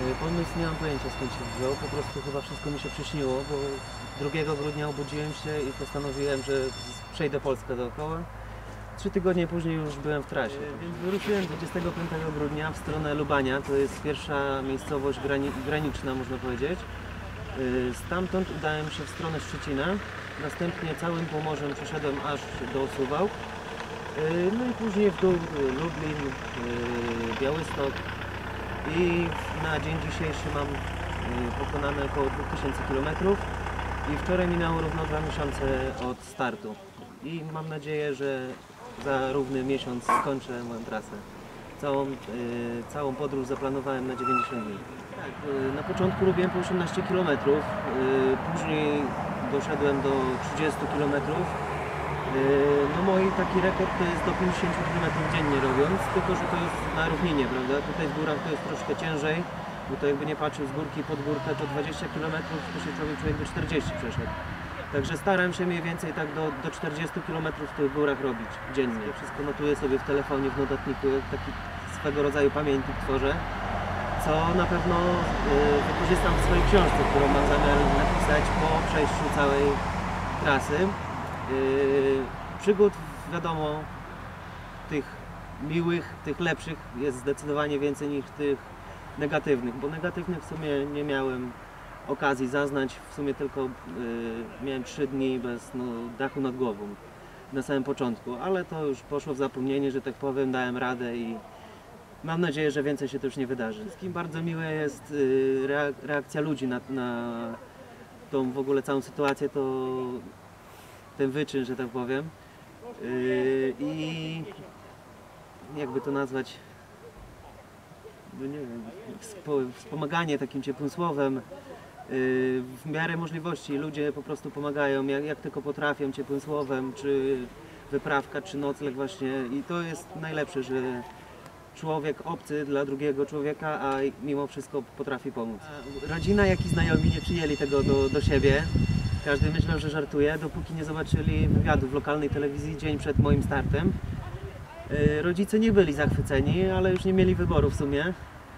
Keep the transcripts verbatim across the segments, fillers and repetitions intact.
Pomysł nie mam pojęcia, skąd się wziął, po prostu chyba wszystko mi się przyśniło, bo drugiego grudnia obudziłem się i postanowiłem, że przejdę Polskę dookoła. Trzy tygodnie później już byłem w trasie. Więc wyruszyłem dwudziestego piątego grudnia w stronę Lubania, to jest pierwsza miejscowość grani graniczna, można powiedzieć. Stamtąd udałem się w stronę Szczecina, następnie całym Pomorzem przeszedłem aż do Suwałk. No i później w dół Lublin, Białystok i na dzień dzisiejszy mam pokonane około dwóch tysięcy kilometrów i wczoraj minęło równo dwa miesiące od startu i mam nadzieję, że za równy miesiąc skończę moją trasę. Całą, całą podróż zaplanowałem na dziewięćdziesiąt dni. Tak, na początku robiłem po osiemnaście kilometrów, później doszedłem do trzydziestu kilometrów. No mój taki rekord to jest do pięćdziesięciu kilometrów dziennie robiąc, tylko że to jest na równinie, prawda? Tutaj w górach to jest troszkę ciężej, bo to jakby nie patrzył z górki pod górkę, to dwadzieścia kilometrów to się człowiek człowiek do czterdziestu przeszedł. Także staram się mniej więcej tak do, do czterdziestu kilometrów w tych górach robić dziennie. Wszystko notuję sobie w telefonie, w notatniku, taki swego rodzaju pamiętnik tworzę, co na pewno y, wykorzystam w swojej książce, którą mam zamiar napisać po przejściu całej trasy. Yy, przygód, wiadomo, tych miłych, tych lepszych jest zdecydowanie więcej niż tych negatywnych, bo negatywnych w sumie nie miałem okazji zaznać, w sumie tylko yy, miałem trzy dni bez no, dachu nad głową na samym początku, ale to już poszło w zapomnienie, że tak powiem, dałem radę i mam nadzieję, że więcej się to już nie wydarzy. Wszystkim bardzo miła jest yy, reakcja ludzi na, na tą w ogóle całą sytuację, to ten wyczyn, że tak powiem, yy, i jakby to nazwać, nie wiem, wspomaganie takim ciepłym słowem, yy, w miarę możliwości ludzie po prostu pomagają, jak, jak tylko potrafią, ciepłym słowem, czy wyprawka, czy nocleg właśnie, i to jest najlepsze, że człowiek obcy dla drugiego człowieka, a mimo wszystko potrafi pomóc. Rodzina, jak i znajomi nie przyjęli tego do, do siebie. Każdy myślał, że żartuje, dopóki nie zobaczyli wywiadu w lokalnej telewizji dzień przed moim startem. Rodzice nie byli zachwyceni, ale już nie mieli wyboru w sumie.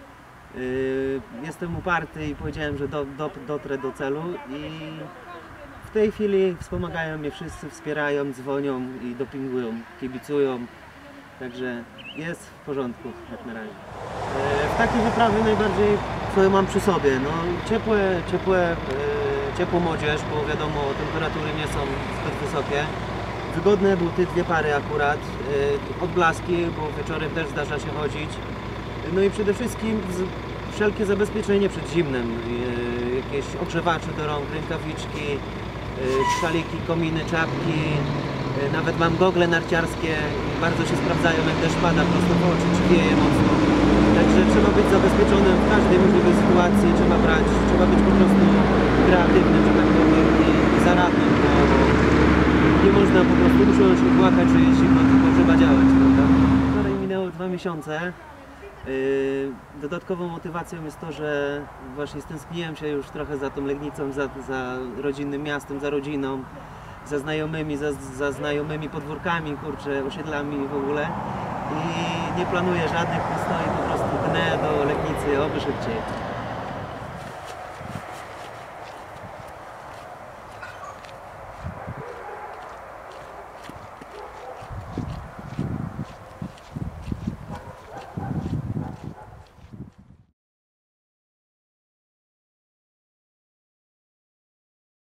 Jestem uparty i powiedziałem, że do, do, dotrę do celu i w tej chwili wspomagają mnie wszyscy, wspierają, dzwonią i dopingują, kibicują. Także jest w porządku jak na razie. W takiej wyprawie najbardziej co mam przy sobie, no ciepłe, ciepłe ciepłą młodzież, bo wiadomo, temperatury nie są zbyt wysokie. Wygodne buty, dwie pary akurat, odblaski, bo wieczorem też zdarza się chodzić. No i przede wszystkim wszelkie zabezpieczenie przed zimnem, jakieś ogrzewacze do rąk, rękawiczki, szaliki, kominy, czapki, nawet mam gogle narciarskie, bardzo się sprawdzają, jak deszcz pada prosto w oczy, czy wieje mocno. Także trzeba być zabezpieczonym w każdej możliwej sytuacji, trzeba brać, trzeba być po prostu kreatywnym, że tak powiem, i, i zaradnym, bo nie można po prostu usiąść i płakać, że jest zimno, tylko trzeba działać, prawda? Wczoraj minęło dwa miesiące. Yy, dodatkową motywacją jest to, że właśnie stęskniłem się już trochę za tą Legnicą, za, za rodzinnym miastem, za rodziną, za znajomymi, za, za znajomymi podwórkami, kurczę, osiedlami w ogóle. I nie planuję żadnych postoi, po prostu dnę do Legnicy, oby szybciej.